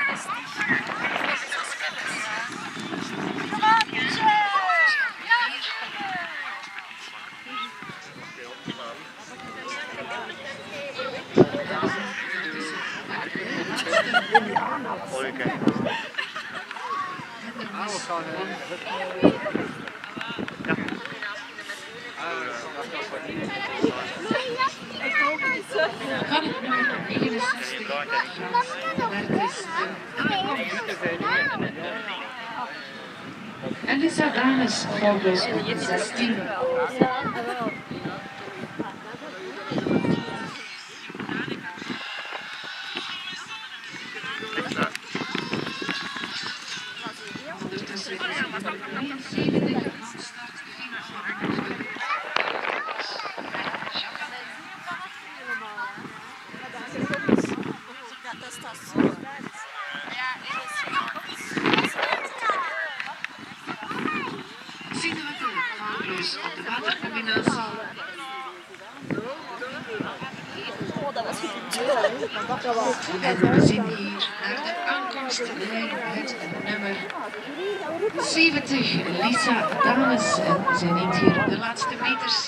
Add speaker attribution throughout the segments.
Speaker 1: Kan het nummer 69 Elisa Danes volgens op 16. Op de watercombinatie. En we zien hier naar de aankomstlijn het nummer 70, Lisa Danes. En zij neemt hier de laatste meters.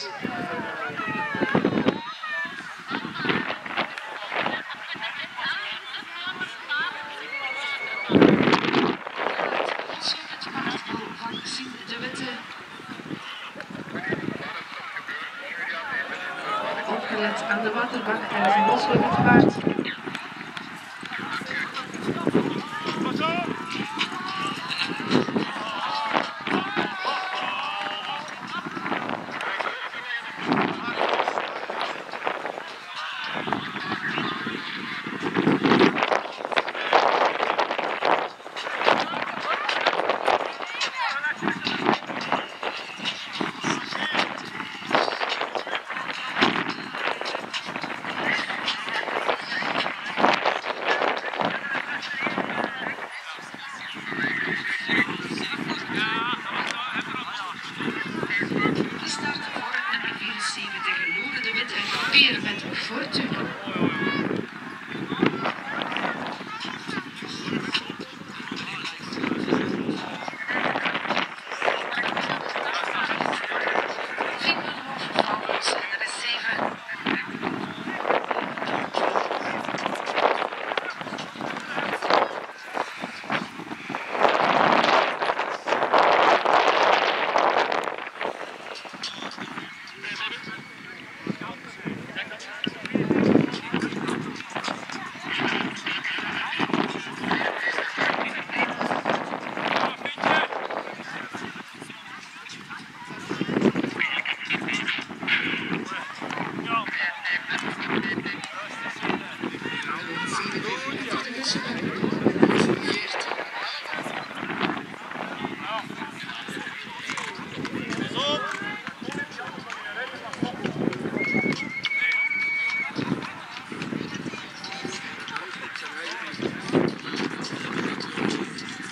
Speaker 1: Opgelet aan de waterbak en zijn bos met het paard. Pieter met Fortuna.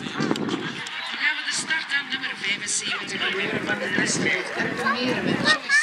Speaker 1: Van de rest van het met